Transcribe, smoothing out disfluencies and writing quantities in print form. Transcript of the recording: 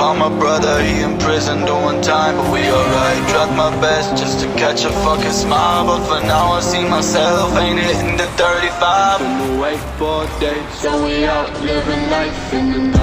Call my brother, he in prison doing time, but we alright. Tried my best just to catch a fucking smile, but for now I see myself ain't hitting the 35. Been awake for days, so we out living life in the